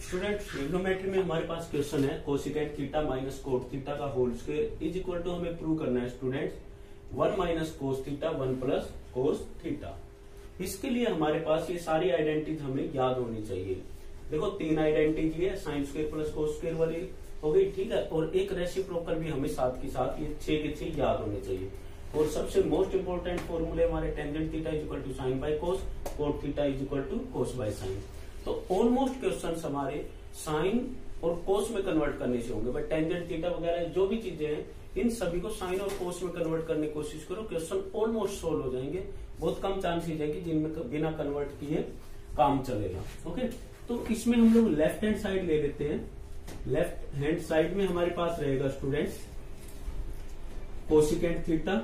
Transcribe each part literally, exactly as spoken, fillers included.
Student trigonometry में हमारे पास क्वेश्चन है cosecant theta minus cot theta का whole square is equal to हमें प्रूव करना है student one minus cos theta one plus cos theta. इसके लिए हमारे पास ये सारी आइडेंटिटीज हमें याद होनी चाहिए। देखो तीन आइडेंटिटी है, sine square plus cos square वाली हो गई, ठीक है, और एक रेसिप्रोकल भी हमें साथ के साथ ये छह के छह याद होने चाहिए। और सबसे मोस्ट इंपोर्टेंट फॉर्मूले हमारे tangent theta is equal to sine by cos, cot theta is equal to cos by sine. तो ऑलमोस्ट क्वेश्चंस हमारे साइन और कोस में कन्वर्ट करने से होंगे, बट टेंजेंट थीटा वगैरह जो भी चीजें हैं इन सभी को साइन और कोस में कन्वर्ट करने की कोशिश करो, क्वेश्चन ऑलमोस्ट सोल्व हो जाएंगे। बहुत कम चांसेस है कि जिनमें बिना कन्वर्ट किए काम चलेगा। ओके, तो इसमें हम लोग लेफ्ट हैंड साइड ले लेते हैं। लेफ्ट हैंड साइड में हमारे पास रहेगा students cosecant theta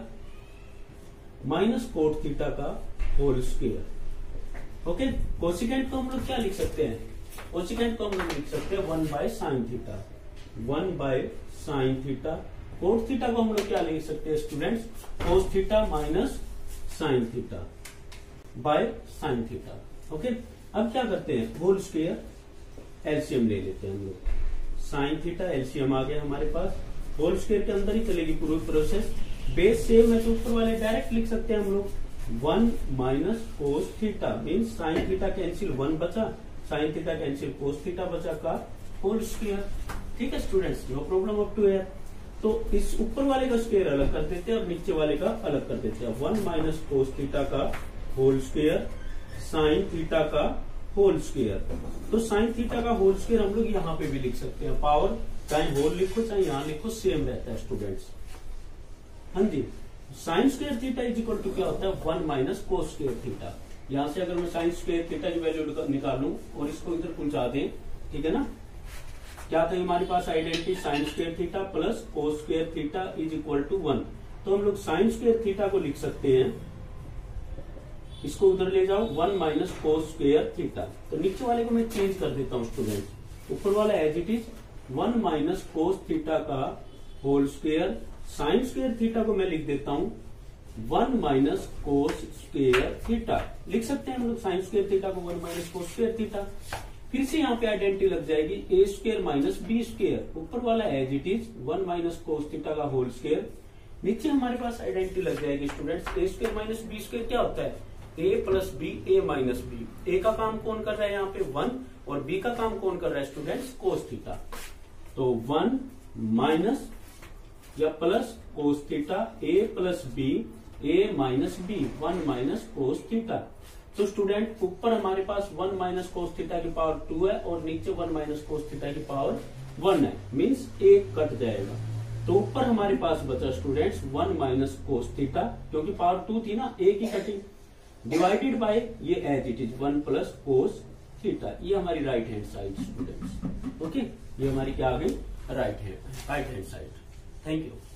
minus cot theta का होल स्क्वायर। ओके, कोसिकेंट को हम लोग क्या लिख सकते हैं? कोसिकेंट को हम लोग लिख सकते हैं one by sine theta, one by sine theta. Cot theta को हम लोग क्या लिख सकते हैं students? Cos theta minus sine theta by sine theta. Okay, अब क्या करते हैं? होल स्क्वायर एलसीएम ले लेते हैं हम लोग। साइन थीटा एलसीएम आ गया हमारे पास, होल स्क्वायर के अंदर ही चलेगी पूरी प्रोसेस। बेस सेम है तो ऊपर वाले डायरेक्ट लिख सकते हैं हम लोग one minus cos theta mean sine theta cancel one बचा, sine theta cancel cos theta बचा का होल स्क्वायर। ठीक है students, no problem up to here. तो इस ऊपर वाले का स्क्वायर अलग कर देते हैं और नीचे वाले का अलग कर देते हैं। वन माइनस कोस थीटा का होल स्क्वायर साइन थीटा का होल स्क्वायर। तो साइन थीटा का होल स्क्वायर हम लोग यहाँ पे भी लिख सकते हैं। पावर चाहे होल लिखो चाहे यहाँ लिखो सेम रहता है स्टूडेंट्स। हाँ जी, sine square theta is equal to क्या होता है? One minus cos square theta. यहां से अगर मैं साइन स्क्वायर थीटा की वैल्यू निकालूं और इसको इधर पहुंचा दें, ठीक है ना, क्या था हमारे पास identity? Sine square theta plus cos square theta is equal to one. तो हम लोग साइन स्क्वायर थीटा को लिख सकते हैं, इसको उधर ले जाओ, one minus cos square theta. तो नीचे वाले को मैं चेंज कर देता हूं स्टूडेंट, ऊपर वाला as it is one minus cos theta का whole square. Sine square theta को मैं लिख देता हूं one minus cos square theta. लिख सकते हैं हम लोग साइन स्क्वायर थीटा को one minus cos square theta. फिर से यहाँ पे आइडेंटिटी लग जाएगी A square minus B square. ऊपर वाला as it is one minus cos theta का होल स्क्वायर। नीचे हमारे पास आइडेंटिटी लग जाएगी students A square minus B square क्या होता है? A plus B, A minus B. A का काम कौन कर रहा है यहाँ पे? वन, और बी का काम कौन कर रहा है स्टूडेंट्स? Cos theta. तो वन माइनस या plus cos theta, A plus B, A minus B, one minus cos theta. तो स्टूडेंट ऊपर हमारे पास वन माइनस कोस थीटा की पावर टू है और नीचे वन माइनस कोस थीटा की पावर वन है, मीन्स एक कट जाएगा। तो ऊपर हमारे पास बचा students one minus cos theta, क्योंकि पावर टू थी ना, एक ही कटी, डिवाइडेड बाय ये as it is one plus cos theta. ये हमारी right hand side students. Okay, ये हमारी क्या आ गई? Right hand right hand side. Thank you.